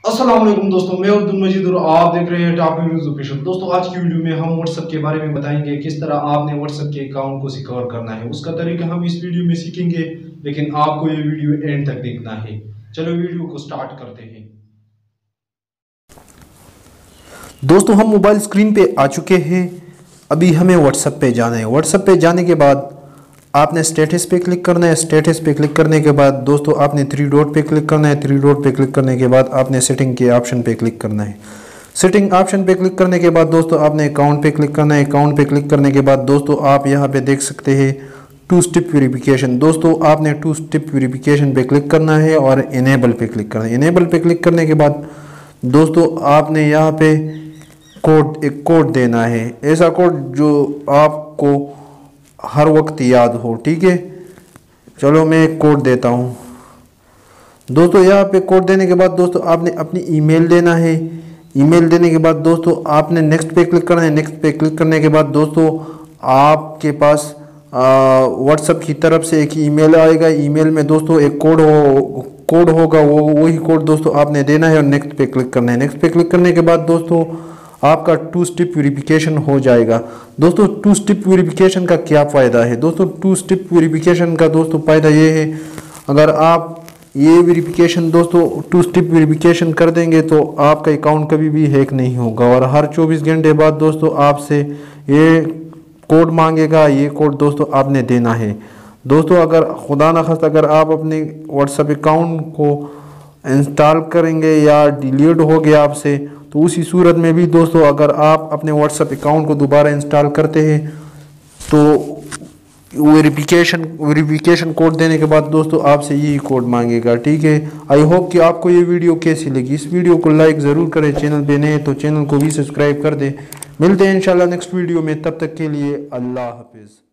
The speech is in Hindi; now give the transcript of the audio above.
अस्सलाम वालेकुम दोस्तों, मैं अब्दुल मजीद और आप देख रहे हैं टॉप न्यूज़ ऑफिशियल। दोस्तों आज की वीडियो में हम व्हाट्सएप के बारे में बताएंगे किस तरह आपने व्हाट्सएप के अकाउंट को सिक्योर करना है। उसका तरीका हम इस वीडियो में सीखेंगे, लेकिन आपको ये वीडियो एंड तक देखना है। चलो वीडियो को स्टार्ट करते हैं। दोस्तों हम मोबाइल स्क्रीन पे आ चुके हैं। अभी हमें व्हाट्सएप पे जाना है। व्हाट्सएप पे जाने के बाद आपने स्टेटस पे क्लिक करना है। स्टेटस पे क्लिक करने के बाद दोस्तों आपने थ्री डॉट पे क्लिक करना है। थ्री डॉट पे क्लिक करने के बाद आपने सेटिंग के ऑप्शन पे क्लिक करना है। सेटिंग ऑप्शन पे क्लिक करने के बाद दोस्तों आपने अकाउंट पे क्लिक करना है। अकाउंट पे क्लिक करने के बाद दोस्तों आप यहाँ पे देख सकते हैं टू स्टेप वेरिफिकेशन। दोस्तों आपने टू स्टेप वेरिफिकेशन पे क्लिक करना है और इनेबल पे क्लिक करना है। इनेबल पे क्लिक करने के बाद दोस्तों आपने यहाँ पे एक कोड देना है, ऐसा कोड जो आपको हर वक्त याद हो। ठीक है, चलो मैं एक कोड देता हूँ। दोस्तों यहाँ पे कोड देने के बाद दोस्तों आपने अपनी ईमेल देना है। ईमेल देने के बाद दोस्तों आपने नेक्स्ट पे क्लिक करना है। नेक्स्ट पे क्लिक करने के बाद दोस्तों आपके पास व्हाट्सएप की तरफ से एक ईमेल आएगा। ईमेल में दोस्तों एक कोड होगा, वो वही कोड दोस्तों आपने देना है और नेक्स्ट पे क्लिक करना है। नेक्स्ट पे क्लिक करने के बाद दोस्तों आपका टू स्टेप वेरिफिकेशन हो जाएगा। दोस्तों टू स्टेप वेरिफिकेशन का क्या फ़ायदा है? दोस्तों टू स्टेप वेरिफिकेशन का दोस्तों फ़ायदा ये है, अगर आप ये वेरिफिकेशन दोस्तों टू स्टेप वेरिफिकेशन कर देंगे तो आपका अकाउंट कभी भी हैक नहीं होगा और हर 24 घंटे बाद दोस्तों आपसे ये कोड मांगेगा। ये कोड दोस्तों आपने देना है। दोस्तों अगर खुदा न खास्ता अगर आप अपने व्हाट्सएप अकाउंट को इंस्टॉल करेंगे या डिलीट हो गया आपसे, तो उसी सूरत में भी दोस्तों अगर आप अपने व्हाट्सएप अकाउंट को दोबारा इंस्टॉल करते हैं तो वेरिफिकेशन कोड देने के बाद दोस्तों आपसे यही कोड मांगेगा। ठीक है, आई होप कि आपको ये वीडियो कैसी लगी। इस वीडियो को लाइक ज़रूर करें, चैनल पे नए तो चैनल को भी सब्सक्राइब कर दें। मिलते हैं इंशाल्लाह नेक्स्ट वीडियो में, तब तक के लिए अल्लाह हाफिज़।